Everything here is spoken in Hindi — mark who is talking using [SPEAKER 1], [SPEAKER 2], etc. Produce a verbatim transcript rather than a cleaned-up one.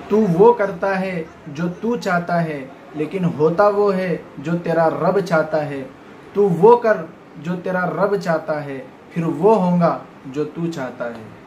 [SPEAKER 1] तू वो करता है जो तू चाहता है, लेकिन होता वो है जो तेरा रब चाहता है। तू वो कर जो तेरा रब चाहता है, फिर वो होगा जो तू चाहता है।